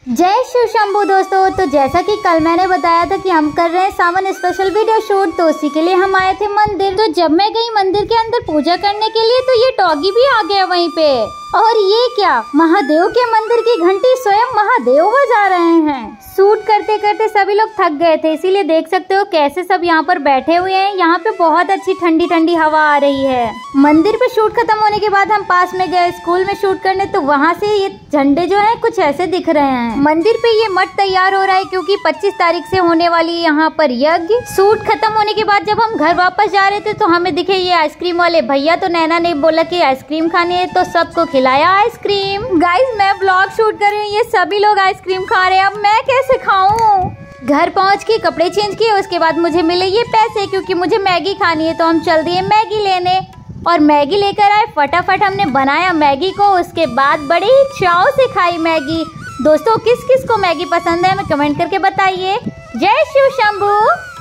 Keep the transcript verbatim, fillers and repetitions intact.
जय शिव शंभू दोस्तों। तो जैसा कि कल मैंने बताया था कि हम कर रहे हैं सावन स्पेशल वीडियो शूट, तो उसी के लिए हम आए थे मंदिर। तो जब मैं गई मंदिर के अंदर पूजा करने के लिए तो ये डॉगी भी आ गया वहीं पे। और ये क्या, महादेव के मंदिर की घंटी स्वयं महादेव बजा रहे हैं। शूट करते करते सभी लोग थक गए थे, इसीलिए देख सकते हो कैसे सब यहाँ पर बैठे हुए हैं। यहाँ पे बहुत अच्छी ठंडी ठंडी हवा आ रही है। मंदिर पे शूट खत्म होने के बाद हम पास में गए स्कूल में शूट करने, तो वहाँ से ये झंडे जो है कुछ ऐसे दिख रहे हैं। मंदिर पे ये मठ तैयार हो रहा है क्योंकि पच्चीस तारीख से होने वाली यहाँ पर यज्ञ। शूट खत्म होने के बाद जब हम घर वापस जा रहे थे तो हमें दिखे ये आइसक्रीम वाले भैया। तो नैना ने बोला कि आइसक्रीम खानी है, तो सबको खिलाया आइसक्रीम। गाइस मैं व्लॉग शूट कर रही हूँ, ये सभी लोग आइसक्रीम खा रहे हैं, अब मैं कैसे खाऊं। घर पहुंच के कपड़े चेंज किए, उसके बाद मुझे मिले ये पैसे क्योंकि मुझे मैगी खानी है। तो हम चल दिए मैगी लेने और मैगी लेकर आए। फटाफट हमने बनाया मैगी को, उसके बाद बड़े ही चाव से खाई मैगी। दोस्तों किस किस को मैगी पसंद है हमें कमेंट करके बताइए। जय शिव शंभू।